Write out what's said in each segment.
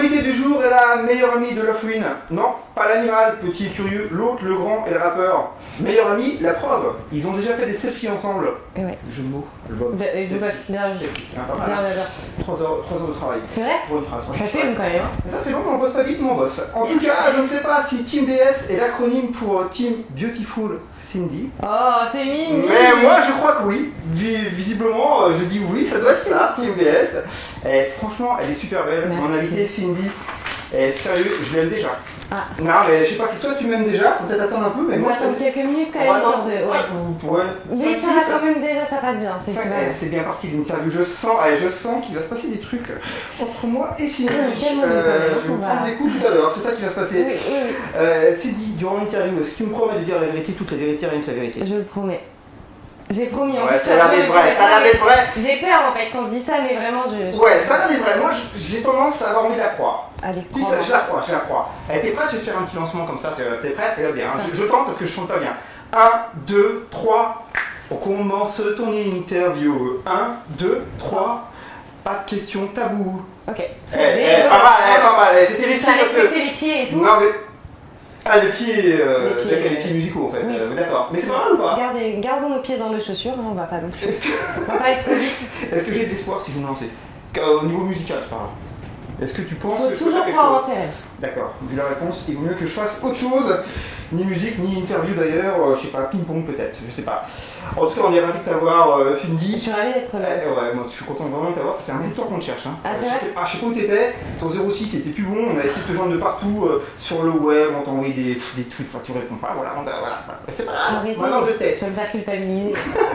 L'invité du jour est la meilleure amie de Lofwin. Non, pas l'animal, petit et curieux, l'autre, le grand et le rappeur. Meilleure amie, la preuve. Ils ont déjà fait des selfies ensemble. Et ouais. Jeu de mots, album. Bien joué. Pas mal. 3 heures de travail. C'est vrai? Pour une phrase. Ça fait une quand même. Ça fait longtemps, on bosse pas vite, mon boss. En tout cas, je ne sais pas si Team BS est l'acronyme pour Team Beautiful Cindy. Oh, c'est mimi. Mais moi, je crois que oui. Visiblement, je dis oui, ça doit être ça, Team BS. Et franchement, elle est super belle. Merci. Mon invitée, Cindy. Et sérieux, je l'aime déjà. Ah. Non, mais je sais pas si toi tu m'aimes déjà, faut peut-être attendre un peu. Mais On moi, va attendre quelques minutes quand même, histoire de. Ouais. Mais ça va quand même déjà, ça passe bien. C'est bien parti l'interview. Je sens qu'il va se passer des trucs entre moi et Cindy. Je vais me prendre des coups tout à l'heure, c'est ça qui va se passer. Oui. Cindy, durant l'interview, est-ce que tu me promets de dire la vérité, toute la vérité, rien que la vérité? Je le promets. J'ai promis en ouais, plus. Ça a l'air d'être vrai, ça a l'air d'être vrai. J'ai peur en fait quand je dis ça, mais vraiment Ouais, ça a l'air d'être vrai. Moi j'ai tendance à avoir envie de la croire. Allez, tu sais, je la crois. T'es prête? Je vais te faire un petit lancement comme ça, t'es prête? Regarde bien, je tente parce que je chante pas bien. 1, 2, 3. On commence ton interview. 1, 2, 3. Pas de questions tabou. Ok. Pas mal. C'était risqué parce que... respecté les pieds et tout. Non mais... Ah, les pieds musicaux en fait, oui. D'accord. Mais c'est pas mal ou pas? Gardons nos pieds dans les chaussures, on va pas non plus. On va pas aller trop vite. Est-ce que j'ai de l'espoir si je me lançais? Au niveau musical, je parle. Est-ce que tu penses que je peux faire quelque chose? Faut toujours croire en ses rêves. D'accord. Vu la réponse, il vaut mieux que je fasse autre chose. Ni musique, ni interview d'ailleurs. Je sais pas, ping-pong peut-être, je sais pas. En tout cas, on est ravis de t'avoir, Cindy. Je suis ravie d'être là. Ouais, moi je suis content vraiment de t'avoir. Ça fait un bout de temps qu'on te cherche. Hein. Ah, c'est vrai? Je sais pas où t'étais. Ton 06 c'était plus bon. On a essayé de te joindre de partout sur le web. On t'a envoyé des tweets. Enfin, tu réponds pas. Voilà. C'est pas grave. Arrêtez. Maintenant je t'ai. Tu vas me faire culpabiliser.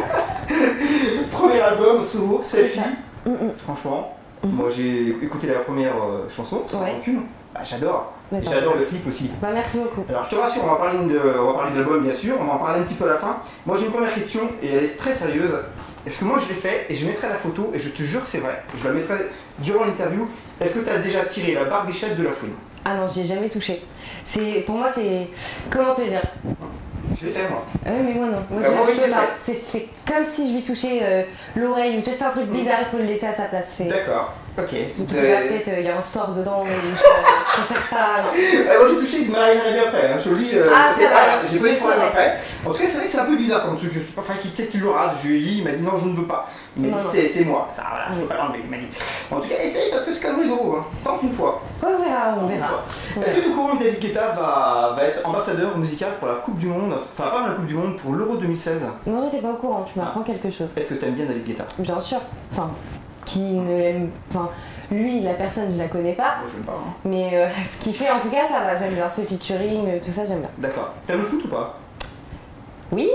Premier album solo, Selfie. Franchement. Moi j'ai écouté la première chanson, sans aucune. Bah, j'adore. J'adore le clip aussi. Bah, merci beaucoup. Alors je te rassure, on va parler de l'album bien sûr, on va en parler un petit peu à la fin. Moi j'ai une première question et elle est très sérieuse. Est-ce que moi je l'ai fait et je mettrai la photo et je te jure c'est vrai, je la mettrai durant l'interview. Est-ce que tu as déjà tiré la barbichette de Lofwin? Ah non, j'y ai jamais touché. Pour moi c'est... Comment te dire? Je l'ai fait moi. Ah oui mais moi non. Moi, je peux pas. C'est comme si je lui touchais l'oreille ou tu sais, c'est un truc bizarre, il faut le laisser à sa place. D'accord. Ok. Donc peut-être il y a un sort dedans, mais je préfère pas. Moi j'ai touché, il m'est arrivé après, hein. Je te le dis, j'ai pas eu de problème après. En tout cas c'est vrai que c'est un peu bizarre comme truc, enfin peut-être qu'il l'aura, je lui ai dit, il m'a dit non je ne veux pas. Il m'a dit c'est moi, ça voilà, je peux pas l'enlever, il m'a dit. En tout cas essaye parce que c'est quand même rigolo, hein. Tente une fois. Ouais, on verra. Est-ce que tu es au courant que David Guetta va être ambassadeur musical pour la Coupe du Monde, enfin pas la Coupe du Monde, pour l'Euro 2016? Non j'étais pas au courant, tu m'apprends quelque chose. Est-ce que tu aimes bien David Guetta? Bien sûr, enfin... Qui ne l'aime. Enfin, lui, la personne, je la connais pas. Moi, je l'aime pas. Hein. Mais ce qu'il fait, en tout cas, ça va. J'aime bien ses featuring, tout ça, j'aime bien. D'accord. T'aimes le foot ou pas? Oui.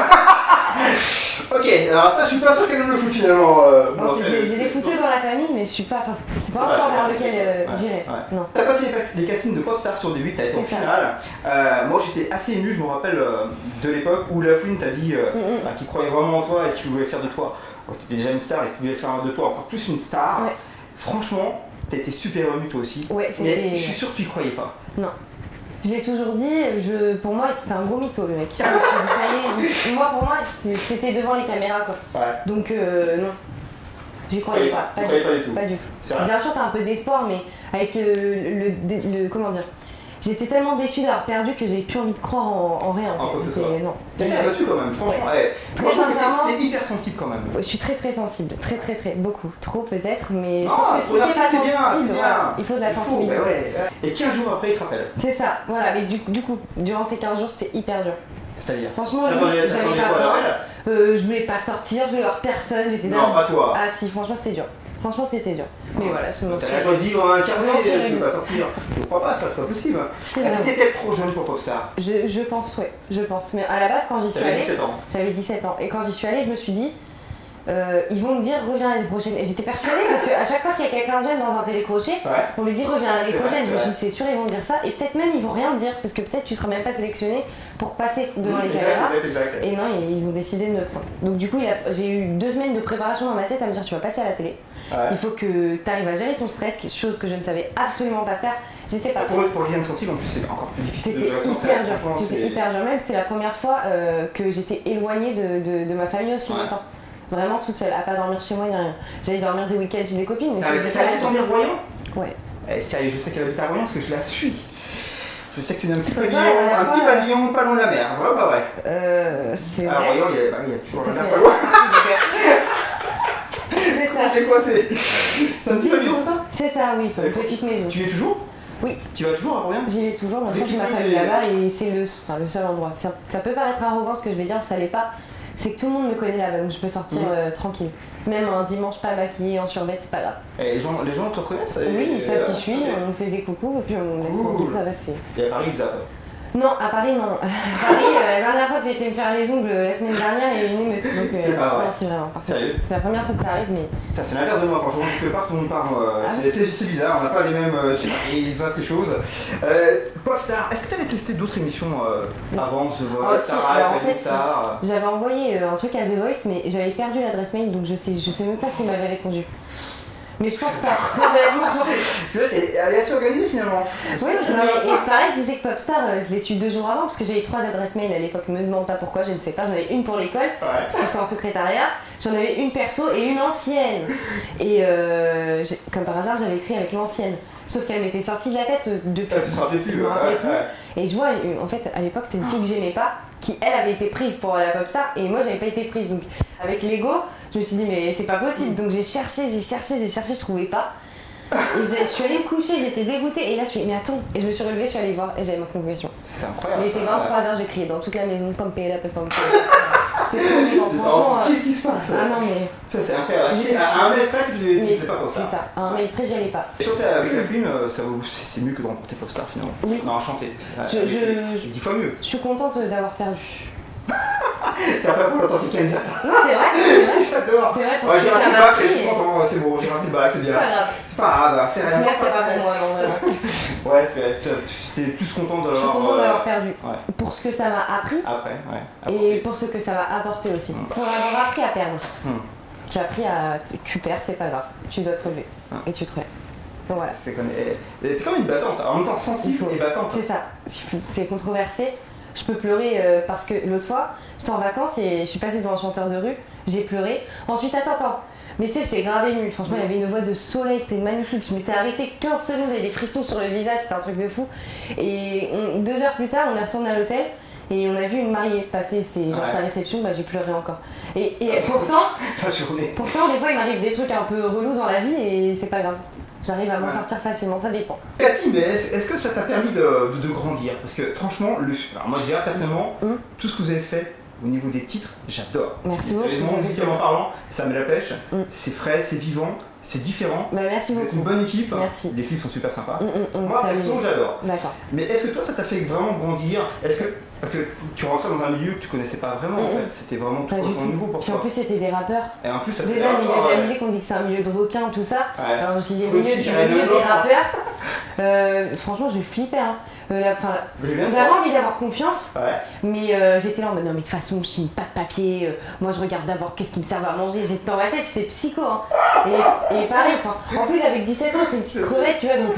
Ok, alors ça, je suis pas sûr qu'elle aime le foot finalement. J'ai des footeux dans la famille, mais je suis pas. C'est pas un sport vers lequel j'irai. Non. T'as passé les castings de Popstar sur début, t'as été en finale. Moi, j'étais assez ému, je me rappelle de l'époque où Lofwin t'a dit qu'il croyait vraiment en toi et qu'il voulait faire de toi. T'étais déjà une star et qu'il voulait faire de toi encore plus une star. Ouais. Franchement, t'as été super ému toi aussi. Ouais, mais je suis sûr que tu y croyais pas. Non. Je l'ai toujours dit, pour moi c'était un gros mytho le mec. Je me suis dit ça y est, pour moi c'était devant les caméras quoi. Ouais. Donc non. J'y croyais pas. Pas du tout. Bien sûr t'as un peu d'espoir mais avec le comment dire. J'étais tellement déçue d'avoir perdu que j'ai plus envie de croire en rien. En fait. Non. T'étais abattu quand même, franchement. Ouais. Très sincèrement. T'es hyper sensible quand même. Je suis très sensible, très, beaucoup. Trop peut-être, mais non, je pense que si t'es pas sensible, voilà, il faut de la sensibilité. Et 15 jours après, il te rappelle. C'est ça, voilà. Mais du coup, durant ces 15 jours, c'était hyper dur. C'est-à-dire? Franchement, j'avais pas faim. Je voulais pas sortir, je voulais voir personne. J'étais non, pas toi. Ah si, franchement, c'était dur. Mais voilà, je m'en suis. T'as choisi un carnet et tu veux pas sortir. Je crois pas, ça, c'est pas possible. T'étais peut-être trop jeune pour Popstar. Je pense, ouais, je pense. Mais à la base, quand j'y suis allée. J'avais 17 ans. Et quand j'y suis allée, je me suis dit, ils vont me dire reviens l'année prochaine. Et j'étais persuadée parce qu'à chaque fois qu'il y a quelqu'un de jeune dans un télécrochet, on lui dit reviens l'année prochaine. Je me suis dit c'est sûr, ils vont me dire ça. Et peut-être même ils vont rien me dire parce que peut-être tu seras même pas sélectionné pour passer devant les caméras. Et non, ils ont décidé de me prendre. Donc du coup, j'ai eu 2 semaines de préparation dans ma tête à me dire tu vas passer à la télé. Il faut que tu arrives à gérer ton stress, chose que je ne savais absolument pas faire. J'étais pas pour quelqu'un de sensible, en plus, c'est encore plus difficile de gérer son stress. C'était hyper dur. Même c'est la première fois que j'étais éloignée de ma famille aussi longtemps. Vraiment toute seule, à pas dormir chez moi ni rien. J'allais dormir des week-ends chez des copines. Mais t'as laissé dormir voyant? Ouais. Sérieux, je sais qu'elle habite à Royan parce que je la suis. Je sais que c'est un petit pavillon pas loin de la mer, vrai ou pas vrai? C'est vrai. À Royan, il y a toujours la mer pas loin. C'est ça. C'est quoi? C'est un petit pavillon ça? C'est ça, oui, une petite maison. Tu y es toujours? Oui. Tu vas toujours à Royan? J'y vais toujours, bien sûr, j'ai ma famille là-bas et c'est le seul endroit. Ça peut paraître arrogant ce que je vais dire, ça l'est pas. C'est que tout le monde me connaît là-bas, donc je peux sortir tranquille. Même un dimanche pas maquillée, en survêt, c'est pas grave. Et les gens te reconnaissent? Oui, ils savent qui je suis, on me fait des coucous et puis on me laisse tranquille, ça va, c'est... Et à Paris, ça va? Non, à Paris, non. À Paris, la dernière fois que j'ai été me faire les ongles la semaine dernière, il y a eu une émeute. Donc, c'est pas vrai. Non, c'est vraiment. Sérieux? C'est la première fois que ça arrive, mais. Ça, c'est l'inverse de moi. Quand je rentre quelque part, tout le monde parle. C'est bizarre, on n'a pas les mêmes. Il se passe des choses. Popstar, est-ce que tu avais testé d'autres émissions avant The Voice, Star, Star? J'avais envoyé un truc à The Voice, mais j'avais perdu l'adresse mail, donc je sais même pas s'il m'avait répondu. Mais je pense pas, très honnêtement, tu vois, elle est assez organisée finalement. Oui, non, mais et pareil, tu disais que Popstar, je l'ai su 2 jours avant, parce que j'avais 3 adresses mail à l'époque, me demande pas pourquoi, je ne sais pas. J'en avais une pour l'école, parce que j'étais en secrétariat, j'en avais une perso et une ancienne. Et comme par hasard, j'avais écrit avec l'ancienne. Sauf qu'elle m'était sortie de la tête depuis. Tu te rappelais plus, je me rappelais plus. Et je vois, en fait, à l'époque, c'était une fille que j'aimais pas, qui elle avait été prise pour la Popstar, et moi j'avais pas été prise. Donc avec l'ego, je me suis dit, mais c'est pas possible. Donc j'ai cherché, je trouvais pas. Et je suis allée me coucher, j'étais dégoûtée. Et là, je suis dit, mais attends. Et je me suis relevée, je suis allée voir et j'avais ma convocation. C'est incroyable. Il était 23h, j'ai crié dans toute la maison, pompez-la, pompez-la. Qu'est-ce qui se passe? Ah non, mais. Ça, c'est incroyable. À un mail près, tu ne faisais pas Popstar. C'est ça, à un mail près, j'y allais pas. Chanter avec la film, c'est mieux que de remporter Popstar finalement. Oui. Non, chanter. C'est 10 fois mieux. Je suis contente d'avoir perdu. C'est après pour l'entendre quelqu'un dire ça. Non, c'est vrai. J'adore. C'est vrai, parce que ça m'a pris. Je suis content, c'est bon, j'ai raté le bac, c'est bien. C'est pas grave. C'est pas grave, c'est rien. Là, c'est pas pour moi, non, vraiment. Ouais, tu étais plus contente d'avoir. Je suis contente d'avoir perdu. Ouais. Pour ce que ça m'a appris. Après, ouais. Et pour ce que ça m'a apporté aussi. Pour avoir appris à perdre. J'ai appris à. Tu perds, c'est pas grave. Tu dois te relever. Et tu te relèves. Donc voilà. T'es comme une battante, en même temps sensible et battante. C'est ça. C'est controversé. Je peux pleurer parce que l'autre fois, j'étais en vacances et je suis passée devant un chanteur de rue, j'ai pleuré. Ensuite, attends. Mais tu sais, j'étais grave émue. Franchement, il y avait une voix de soleil, c'était magnifique. Je m'étais arrêtée 15 secondes, j'avais des frissons sur le visage, c'était un truc de fou. Et 2 heures plus tard, on est retourné à l'hôtel et on a vu une mariée passer, c'était genre sa réception, bah j'ai pleuré encore. Et pourtant, des fois, il m'arrive des trucs un peu relous dans la vie et c'est pas grave. J'arrive à m'en sortir facilement, ça dépend. Cathy, mais est-ce que ça t'a permis de grandir? Parce que franchement, alors moi déjà personnellement, tout ce que vous avez fait au niveau des titres, j'adore. Merci beaucoup. Sérieusement, musicalement parlant, ça me la pêche. C'est frais, c'est vivant, c'est différent. Bah, merci beaucoup. Vous êtes une bonne équipe. Merci. Les filles sont super sympas. Moi, perso, j'adore. D'accord. Mais est-ce que toi, ça t'a fait vraiment grandir? Parce que tu rentrais dans un milieu que tu connaissais pas vraiment en fait, c'était vraiment tout nouveau pour toi. Puis en plus c'était des rappeurs. Et en plus ça déjà le milieu de la musique, on dit que c'est un milieu de requins, tout ça. Alors je me suis dit, le milieu des rappeurs, franchement je flippais. Hein. J'avais envie d'avoir confiance, mais j'étais là en mode non mais de toute façon je signe pas de papier, moi je regarde d'abord qu'est-ce qui me sert à manger, j'étais dans ma tête, j'étais psycho. Hein. Et pareil, en plus avec 17 ans j'étais une petite crevette, tu vois, donc...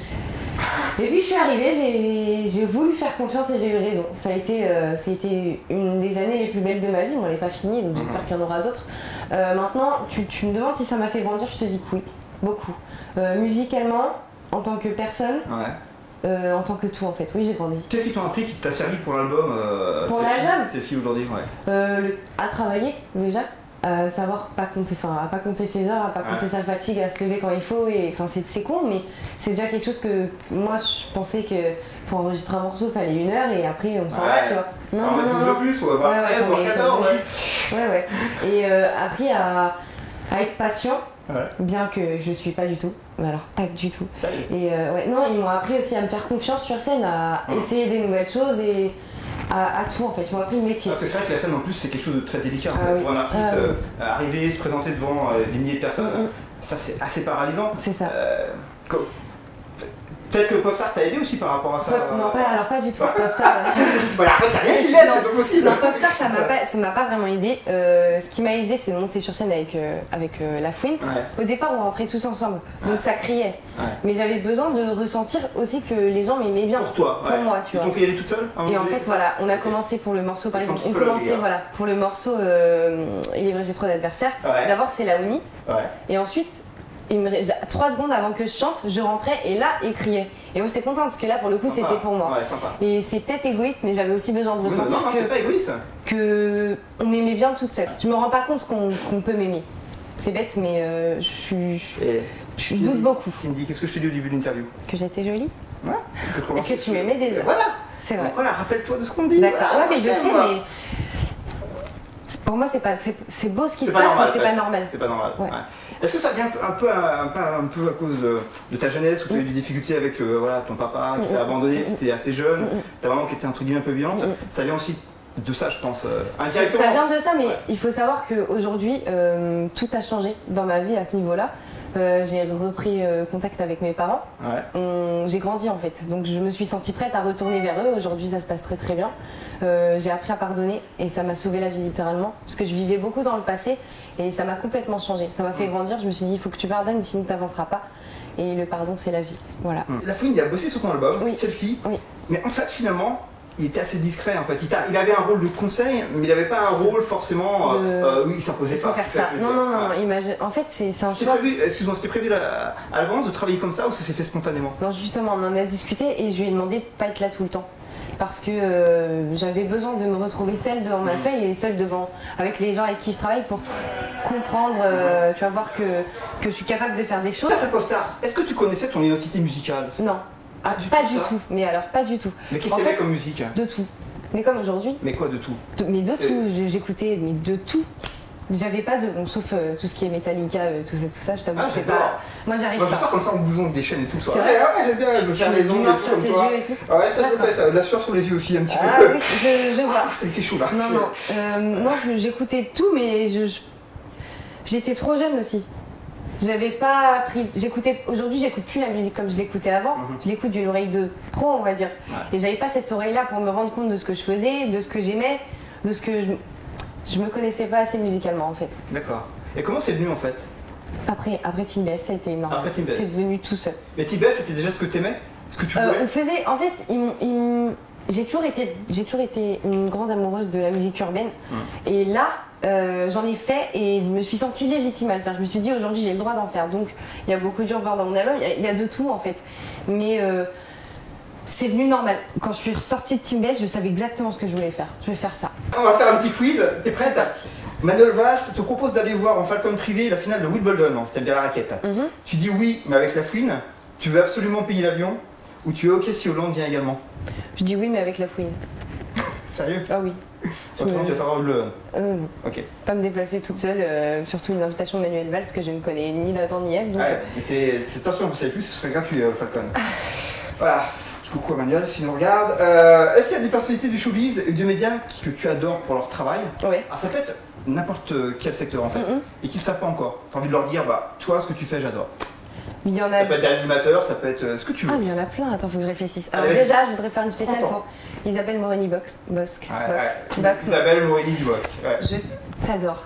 Et puis je suis arrivée, j'ai voulu faire confiance et j'ai eu raison. Ça a été une des années les plus belles de ma vie, on n'est pas fini, donc j'espère qu'il y en aura d'autres. Maintenant, tu me demandes si ça m'a fait grandir, je te dis que oui, beaucoup. Musicalement, en tant que personne, en tant que tout en fait, oui j'ai grandi. Qu'est-ce qui t'ont appris, qui t'a servi pour l'album Ces filles aujourd'hui, à travailler déjà. Savoir à pas compter ses heures, à pas compter sa fatigue, à se lever quand il faut, et enfin c'est con mais c'est déjà quelque chose que moi je pensais que pour enregistrer un morceau il fallait 1 heure et après on s'en va, tu vois. Non. Plus, ou avoir 13 ou 14, ouais. Et appris à être patient, bien que je suis pas du tout, mais alors pas du tout. Salut. Et non, ils m'ont appris aussi à me faire confiance sur scène, à essayer des nouvelles choses et à tout en fait, ils m'ont appris le métier. Parce que c'est vrai que la scène en plus c'est quelque chose de très délicat pour un artiste, arriver, se présenter devant des milliers de personnes, ça c'est assez paralysant. C'est ça. Peut-être que Popstar t'a aidé aussi par rapport à ça. Non, pas du tout. Popstar. Après, t'as rien qui l'aide, c'est pas possible. Non, Popstar, ça m'a pas vraiment aidé. Ce qui m'a aidé, c'est de monter sur scène avec La Fouine. Au départ, on rentrait tous ensemble, donc ça criait. Mais j'avais besoin de ressentir aussi que les gens m'aimaient bien. Pour toi, pour moi, tu vois. Ils t'ont fait y aller toute seule? Et en fait, voilà, on a commencé pour le morceau, par exemple. On commençait, pour le morceau Il est vrai, j'ai trop d'adversaires. D'abord, c'est Laouni. Et ensuite, Et 3 secondes avant que je chante, je rentrais et là, il criait. Et moi, j'étais contente parce que là, pour le coup, c'était pour moi. Ouais, sympa. Et c'est peut-être égoïste, mais j'avais aussi besoin de ressentir non, c'est pas égoïste. qu'on m'aimait bien toute seule. Je me rends pas compte qu'on peut m'aimer. C'est bête, mais je doute beaucoup. Cindy, qu'est-ce que je te dis au début de l'interview? Que j'étais jolie. Ouais. Et que tu m'aimais déjà. Voilà. C'est vrai. Donc voilà, rappelle-toi de ce qu'on dit. D'accord. Ouais, mais je sais, mais pour moi, c'est beau ce qui se passe, mais c'est pas normal. C'est pas normal. Ouais. Est-ce que ça vient un peu à cause de ta jeunesse, où tu as eu des difficultés avec ton papa qui t'a abandonné, tu étais assez jeune, ta maman qui était entre guillemets un peu violente? Ça vient aussi de ça, je pense, indirectement. Ça vient de ça, mais il faut savoir qu'aujourd'hui, tout a changé dans ma vie à ce niveau-là. J'ai repris contact avec mes parents. J'ai grandi en fait, donc je me suis sentie prête à retourner vers eux. Aujourd'hui, ça se passe très très bien. J'ai appris à pardonner et ça m'a sauvé la vie littéralement, parce que je vivais beaucoup dans le passé et ça m'a complètement changé. Ça m'a fait grandir. Je me suis dit, il faut que tu pardonnes, sinon tu n'avanceras pas. Et le pardon, c'est la vie. Voilà. La Fouine, il a bossé sur ton album, Selfie. Mais en fait, finalement, il était assez discret en fait. Il avait un rôle de conseil, mais il n'avait pas un rôle forcément. Oui, il s'imposait pas. Faire ça. Non. En fait, c'est un choix. Excuse-moi, c'était prévu à l'avance de travailler comme ça ou ça s'est fait spontanément? Non, justement, on en a discuté et je lui ai demandé de pas être là tout le temps. Parce que j'avais besoin de me retrouver seule devant ma feuille et seule avec les gens avec qui je travaille pour comprendre, tu vas voir que je suis capable de faire des choses. Popstar, est-ce que tu connaissais ton identité musicale? Non. Ah, pas du tout, mais alors pas du tout. Mais qu'est-ce que t'aimais comme musique? De tout. Mais comme aujourd'hui. Mais quoi de tout? Mais de tout, j'écoutais, mais de tout. J'avais pas de. Bon, sauf tout ce qui est Metallica, tout ça, je t'avoue que c'est pas. Moi j'arrive pas. Je sors comme ça en bouson avec des chaînes et tout le soir. Ouais, j'aime bien, je me fais les ongles sur tes yeux et tout. Ouais, ça je le fais, ça. De la sueur sur les yeux aussi un petit peu. Ah oui, je vois. Putain, il fait chaud là. Non, j'écoutais tout, mais j'étais trop jeune aussi. J'avais pas appris. Aujourd'hui, j'écoute plus la musique comme je l'écoutais avant. Je l'écoute d'une oreille de pro, on va dire. Et j'avais pas cette oreille-là pour me rendre compte de ce que je faisais, de ce que j'aimais, de ce que je me connaissais pas assez musicalement en fait. D'accord. Et comment c'est venu en fait? Après Team BS, ça a été énorme. Après Team BS. C'est venu tout seul. Mais Team BS, c'était déjà ce que t'aimais? Ce que tu voulais? On faisait. En fait, j'ai toujours été une grande amoureuse de la musique urbaine. Et là, j'en ai fait et je me suis sentie légitime à le faire. Je me suis dit aujourd'hui j'ai le droit d'en faire. Donc il y a beaucoup d'urbain dans mon album, il y a de tout en fait. Mais c'est venu normal. Quand je suis ressortie de Team BS, je savais exactement ce que je voulais faire. Je vais faire ça. On va faire un petit quiz. T'es prête? Manuel Valls te propose d'aller voir en Falcon privé la finale de Wimbledon. T'aimes bien la raquette. Tu dis oui, mais avec la fouine. Tu veux absolument payer l'avion? Ou tu es ok si Hollande vient également? Je dis oui, mais avec la fouine. Sérieux? Ah oui. Autrement, tu vas pas avoir le. Non. Ok. Pas me déplacer toute seule, surtout une invitation de Manuel Valls que je ne connais ni d'Adam ni Ève. Donc... Ouais, mais c'est attention, vous savez plus, ce serait gratuit le Falcon. Voilà, petit coucou à Manuel s'il nous regarde. Est-ce qu'il y a des personnalités du showbiz et du média que tu adores pour leur travail? Ouais. Alors ça peut être n'importe quel secteur en fait, et qui ne savent pas encore. Tu as envie de leur dire, bah toi ce que tu fais j'adore. Il y en a... Ça peut être l'animateur, ça peut être ce que tu veux. Ah mais il y en a plein, attends faut que je réfléchisse. Alors déjà je voudrais faire une spéciale pour Isabelle Morini-Bosque. Isabelle Morini-Bosque. Je t'adore.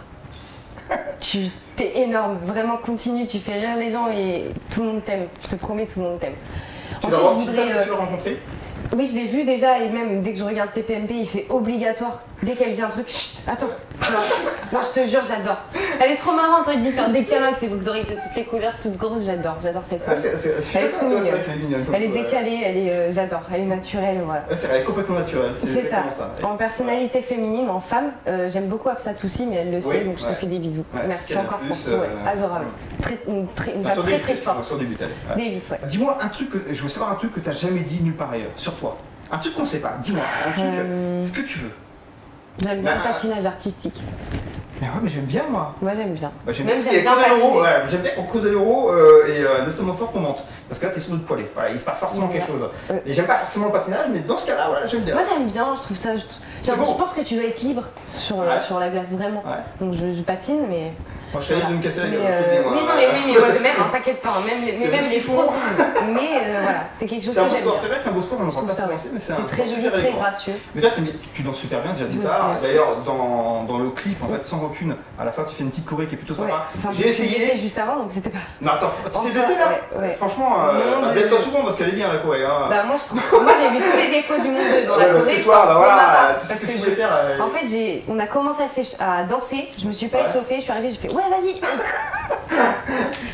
Tu t'es énorme, vraiment continue, tu fais rire les gens et tout le monde t'aime. Je te promets tout le monde t'aime. Tu l'as rencontré? Oui, je l'ai vu déjà et même dès que je regarde TPMP, il fait obligatoire. Dès qu'elle dit un truc, chut, attends. Non, je te jure, j'adore. Elle est trop marrante, elle dit faire des câlins avec ses boucles d'oreilles de toutes les couleurs, toutes grosses, j'adore cette femme. Elle est trop mignonne. Elle est décalée, j'adore, elle est naturelle, voilà. Elle est complètement naturelle, c'est ça. En personnalité féminine, en femme, j'aime beaucoup Absat aussi, mais elle le sait, donc je te fais des bisous. Merci encore pour tout, adorable. Une femme très très forte. Des 8, ouais. Dis-moi un truc, je veux savoir un truc que t'as jamais dit nulle part ailleurs, sur toi. Un truc qu'on sait pas, dis-moi, un truc, ce que tu veux. J'aime bien le patinage artistique. Mais ouais, mais j'aime bien moi. Moi j'aime bien. J'aime bien j'aime bien au cours de l'euro et nécessairement fort qu'on monte. Parce que là t'es sur le poilet. Voilà, il se passe forcément quelque chose. Et j'aime pas forcément le patinage, mais dans ce cas-là, voilà, j'aime bien. Moi j'aime bien, je trouve ça. Je pense que tu dois être libre sur la glace, vraiment. Donc je patine, mais. Moi je suis allé de me casser la gueule, je te dis moi. Oui, non, mais moi de même, t'inquiète pas, même les fausses. Mais voilà, c'est quelque chose que j'aime bien. C'est vrai que c'est un beau sport, on n'en parle pas penser, mais c'est très joli, très gracieux. Mais toi, tu danses super bien déjà du départ. D'ailleurs, dans le clip, en fait, sans rancune, à la fin, tu fais une petite choré qui est plutôt sympa. J'ai essayé juste avant, donc c'était pas. Non, attends, tu t'es blessé là? Franchement, blesse-toi souvent parce qu'elle est bien la choré. Bah, moi j'ai vu tous les défauts du monde dans la choré. Voilà, tu sais ce que tu voulais faire. En fait, on a commencé à danser, je me suis pas échauffée, je suis arrivée, j'ai fait ouais, vas-y.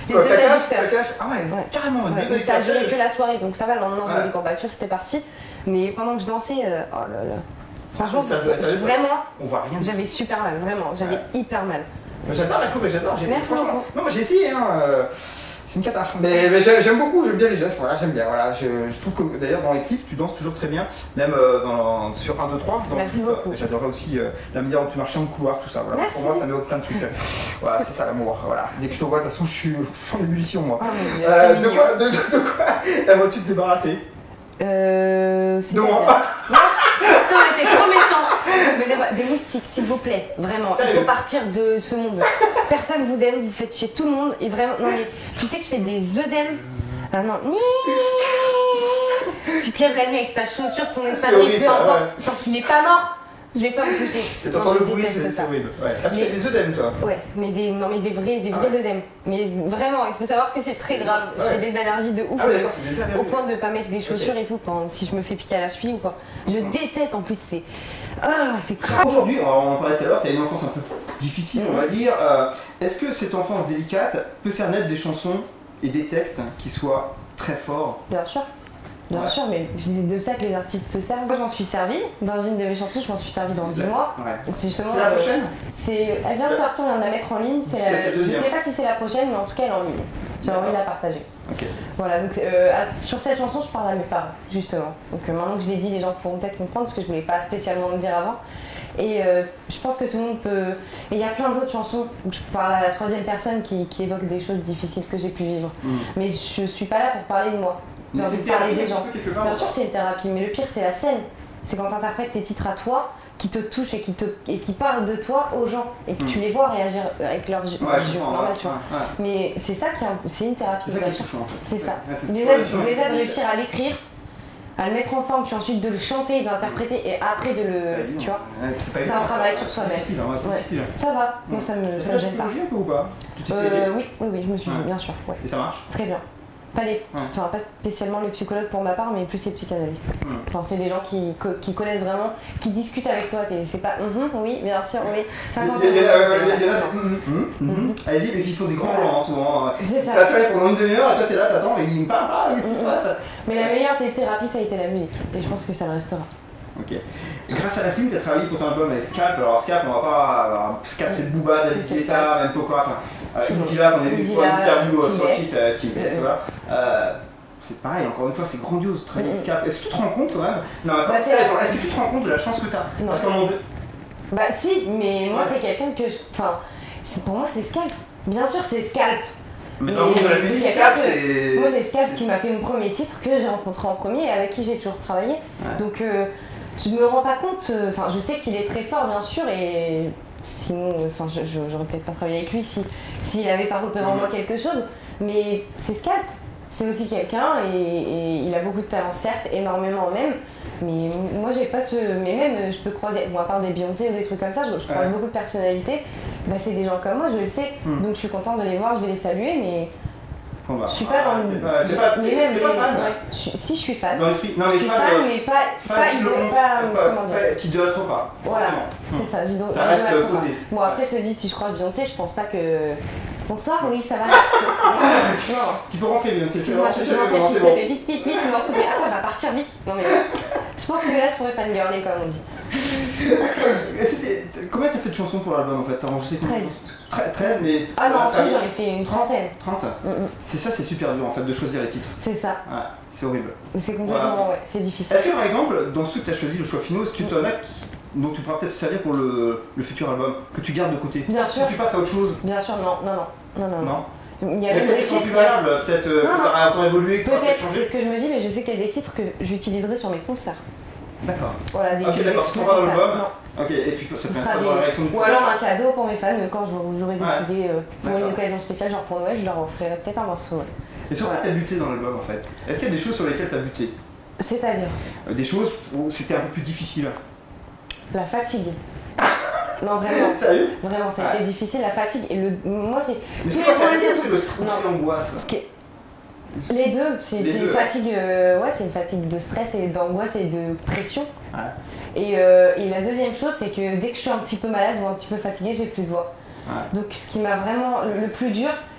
Les deux traducteurs. Ah ouais, carrément. Ouais, ça a duré que la soirée, donc ça va, le lendemain j'avais les courbatures, c'était parti. Mais pendant que je dansais, oh là là. Franchement, vraiment, j'avais super mal, vraiment, j'avais hyper mal. J'adore la coupe, j'adore. Franchement. Non, moi j'ai essayé, hein. C'est une cata. Mais j'aime beaucoup, j'aime bien les gestes, voilà, j'aime bien. Voilà. Je trouve que d'ailleurs dans les clips, tu danses toujours très bien, même sur 1, 2, 3. Merci beaucoup. J'adorais aussi la manière dont tu marchais en couloir, tout ça. Voilà. Merci. Pour moi, ça m'évoque plein de trucs. Voilà, c'est ça l'amour. Voilà. Dès que je te vois, de toute façon, je suis en ébullition, moi. Oh, de quoi aimerais-tu te débarrasser? C'est non. Ça aurait été trop méchant. Mais des moustiques, s'il vous plaît, vraiment. Il faut partir de ce monde. Personne vous aime, vous faites chier tout le monde. Et vraiment, non mais tu sais que je fais des œdèmes. Ah non. Tu te lèves la nuit avec ta chaussure, ton espadrille, peu importe. Tant qu'il est pas mort, je vais pas me coucher. Et t'entends le bruit, c'est horrible. Ouais. Ah, tu fais des œdèmes, toi? Ouais, mais des vrais œdèmes. Mais vraiment, il faut savoir que c'est très grave. Je fais des allergies de ouf, au point de pas mettre des chaussures et tout si je me fais piquer à la cheville ou quoi. Je déteste, en plus c'est... Ah, c'est grave. Aujourd'hui, on en parlait tout à l'heure, tu as une enfance un peu difficile, on va dire. Est-ce que cette enfance délicate peut faire naître des chansons et des textes qui soient très forts? Bien sûr. Bien sûr, mais c'est de ça que les artistes se servent. Moi, je m'en suis servi. Dans une de mes chansons, je m'en suis servi dans 10 mois. Ouais. Donc c'est justement. C'est la prochaine? Elle vient de sortir, on vient de la mettre en ligne. Je sais pas si c'est la prochaine, mais en tout cas, elle est en ligne. J'ai envie de la partager. Okay. Voilà, donc sur cette chanson, je parle à mes parents, justement. Donc maintenant que je l'ai dit, les gens pourront peut-être comprendre, parce que je voulais pas spécialement le dire avant. Et je pense que tout le monde peut. Et il y a plein d'autres chansons où je parle à la troisième personne qui évoquent des choses difficiles que j'ai pu vivre. Mais je suis pas là pour parler de moi. J'ai envie de parler des gens. Bien sûr, c'est une thérapie, mais le pire, c'est la scène. C'est quand tu interprètes tes titres à toi, qui te touchent et qui parlent de toi aux gens, et que tu les vois réagir avec leur violence, c'est normal, tu vois. Mais c'est ça c'est une thérapie. C'est ça qui est touchant, en fait. C'est ça. Déjà de réussir à l'écrire, à le mettre en forme, puis ensuite de le chanter, de l'interpréter, et après de le. Tu vois. C'est un travail sur soi-même. C'est difficile. Ça va, moi ça me gêne pas. Un peu ou pas? Tu t'es fait aider? Oui, je me suis bien sûr. Et ça marche? Très bien. Pas spécialement les psychologues pour ma part, mais plus les psychanalystes. Enfin, c'est des gens qui connaissent vraiment, qui discutent avec toi. C'est pas oui, bien sûr, oui. 50 ans. Allez-y, mais il faut des grands plans souvent. C'est ça. Tu vas faire pendant une demi-heure, et toi t'es là, t'attends, mais il me parle pas, qu'est-ce qui se passe? Mais la meilleure thérapie, ça a été la musique. Et je pense que ça le restera. Ok. Et grâce à la film, tu as travaillé pour ton album avec Scalp. Alors Scalp, on va pas. Scalp, c'est le Booba, David Guetta, même Poca, enfin. Indila, qu'on a vu pour l'interview sur le site Team. C'est pareil, encore une fois, c'est grandiose, travailler Scalp. Est-ce que tu te rends compte quand même? Non, est-ce que tu te rends compte de la chance que tu as? Parce qu'à un moment donné. Bah si, mais moi c'est quelqu'un que. Enfin, pour moi c'est Scalp. Bien sûr, c'est Scalp. Mais dans le monde de la musique, Scalp, c'est. Moi, c'est Scalp qui m'a fait mon premier titre que j'ai rencontré en premier et avec qui j'ai toujours travaillé. Donc, je me rends pas compte. Enfin, je sais qu'il est très fort, bien sûr, et sinon, enfin, j'aurais peut-être pas travaillé avec lui s'il avait pas repéré en moi quelque chose. Mais c'est Scalp. C'est aussi quelqu'un et il a beaucoup de talent, certes, énormément même. Mais moi, j'ai pas ce. Mais même, je peux croiser, bon, à part des Beyoncé ou des trucs comme ça, je croise beaucoup de personnalités. Bah, c'est des gens comme moi, je le sais. Donc, je suis contente de les voir, je vais les saluer, mais. Je suis pas dans le. T'es pas fan? Si, je suis fan. Dans l'esprit. Non, je suis fan, mais pas comment dire. Qui idolâtre pas. Voilà, c'est ça, j'idolâtre pas. Bon, après, je te dis, si je croise Beyoncé, je pense pas que. Bonsoir, oui, ça va, merci. Non. Tu peux rentrer, Beyoncé. Excuse-moi, je commence à vite, non, s'il te plaît. Attends, elle va partir vite. Non, mais je pense que là, je pourrais fangirler, comme on dit. Combien t'as fait de chansons pour l'album en fait? T'as enregistré 13, mais. Ah non, en tout, j'en ai fait une trentaine. 30 C'est ça, c'est super dur en fait de choisir les titres. C'est ça. Ouais, c'est horrible. C'est complètement, c'est difficile. Est-ce que par exemple, dans ceux que t'as choisi, le choix finaux, est-ce que tu en as dont tu pourras peut-être te servir pour le futur album, que tu gardes de côté? Bien sûr. Que tu passes à autre chose? Bien sûr, non. Non. Il y avait peut-être des titres plus valables, peut-être encore évoluer. Peut-être, c'est ce que je me dis, mais je sais qu'il y a des titres que j'utiliserai sur mes concerts. D'accord. Voilà, des d'accord, tu prends pas l'album. Non. Ok, et puis ça peut être une réaction du ou alors un cadeau pour mes fans, quand j'aurai décidé pour une occasion spéciale, genre pour Noël, je leur offrirai peut-être un morceau. Et sur quoi t'as buté dans l'album en fait? Est-ce qu'il y a des choses sur lesquelles t'as buté? C'est-à-dire des choses où c'était un peu plus difficile. La fatigue. Non, vraiment. Sérieux? Vraiment, ça a été difficile, la fatigue. Et moi, c'est. Mais c'est quoi le stress, l'angoisse? Les deux, c'est une fatigue, c'est une fatigue de stress et d'angoisse et de pression. Et la deuxième chose, c'est que dès que je suis un petit peu malade ou un petit peu fatiguée, j'ai plus de voix. Donc ce qui m'a vraiment le plus dur,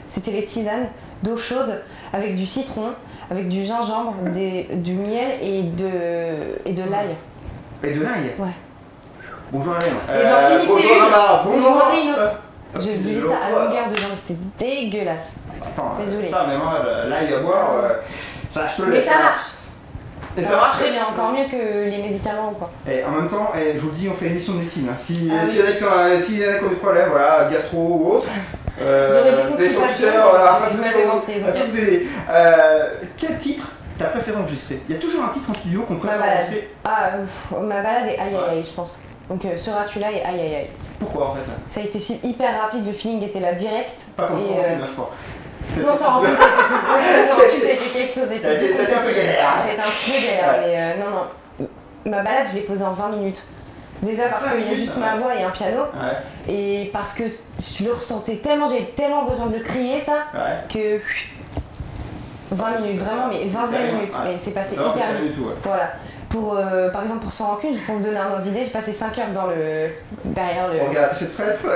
c'était les tisanes d'eau chaude avec du citron, avec du gingembre, du miel et de l'ail. Et de l'ail? Ouais. Bonjour Alain. Et j'en finissais une, bonjour, mais j'en rendais une autre. Je buvais ça à longueur de journée, c'était dégueulasse. Attends, désolée. Ça, mais moi, l'ail à boire, ça, je te le laisse. Mais ça marche. Et ça marche très bien, encore mieux que les médicaments ou quoi. Et en même temps, je vous le dis, on fait une émission de médecine. Hein. S'il y en a qui ont des problèmes, voilà, gastro ou autre, j'aurais dit constipation, je m'avais lancé. Quel titre t'as préféré enregistrer? Il y a toujours un titre en studio qu'on préfère enregistrer. Ma balade et aïe aïe aïe, je pense. Donc seras-tu là et aïe aïe aïe. Pourquoi en fait? Ça a été hyper rapide, le feeling était là direct. Pas comme ça en film, là, je crois. Non, sans rampute, c'était quelque chose. C'était un petit peu galère. C'était un petit peu galère, mais non. Ma balade, je l'ai posée en 20 minutes. Déjà parce qu'il y a juste ma voix et un piano. Et parce que je le ressentais tellement, j'avais tellement besoin de le crier ça, que 20 minutes, vraiment, mais 20 minutes. Mais c'est passé hyper vite. Voilà. Par exemple, pour Sans Rancune, pour vous donner un ordre d'idée, j'ai passé 5 heures derrière le. Regarde, t'es cette fraise.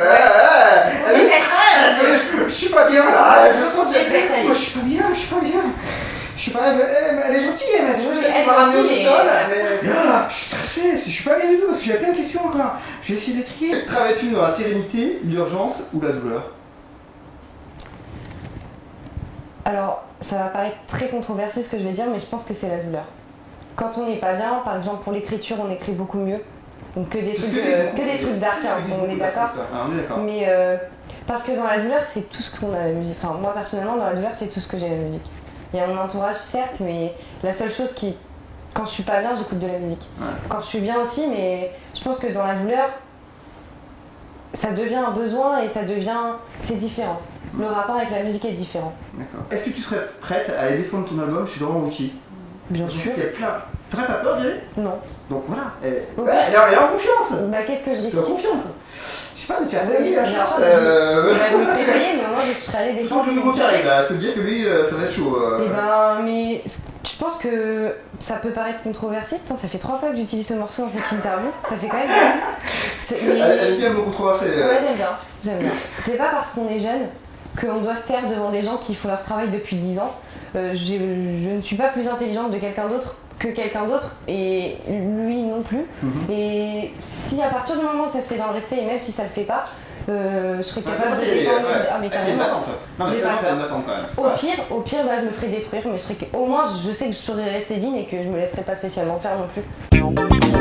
Je suis pas bien là, je sens que je suis pas bien, je suis pas. Elle est gentille, elle m'a ramené au sol, je suis stressé, je suis pas bien du tout parce que j'avais plein de questions encore. Je vais essayer de trier. Travailles-tu dans la sérénité, l'urgence ou la douleur? Alors, ça va paraître très controversé ce que je vais dire, mais je pense que c'est la douleur. Quand on n'est pas bien, par exemple pour l'écriture, on écrit beaucoup mieux. Donc que des trucs d'art, on est d'accord. Mais parce que dans la douleur, c'est tout ce qu'on a la musique. Enfin, moi personnellement, dans la douleur, c'est tout ce que j'ai la musique. Il y a mon entourage, certes, mais la seule chose qui... Quand je suis pas bien, j'écoute de la musique. Quand je suis bien aussi, mais je pense que dans la douleur, ça devient un besoin et c'est différent. Le rapport avec la musique est différent. D'accord. Est-ce que tu serais prête à aller défendre ton album chez Laurent Ruquier? Bien sûr. Il y a plein. T'aurais pas peur d'y aller? Non. Donc voilà. Elle est en confiance. Bah qu'est-ce que je risque? Tu as confiance. Je sais pas, de te faire tailler, bien sûr. Je me ferais tailler, mais moi je serais allée défendre. Surtout le nouveau carré, là. Je peux te dire que lui, ça va être chaud. Eh ben, mais je pense que ça peut paraître controversé. Putain, ça fait 3 fois que j'utilise ce morceau dans cette interview. Ça fait quand même bien. Elle est bien beaucoup controversée. Ouais, j'aime bien. C'est pas parce qu'on est jeune qu'on doit se taire devant des gens qui font leur travail depuis 10 ans. Je ne suis pas plus intelligente de quelqu'un d'autre que quelqu'un d'autre et lui non plus. Et si à partir du moment où ça se fait dans le respect et même si ça le fait pas, je serais capable de défendre. Ah mais carrément. Non mais c'est une battante quand même. Au pire bah, je me ferais détruire, mais au moins je sais que je saurais rester digne et que je me laisserais pas spécialement faire non plus.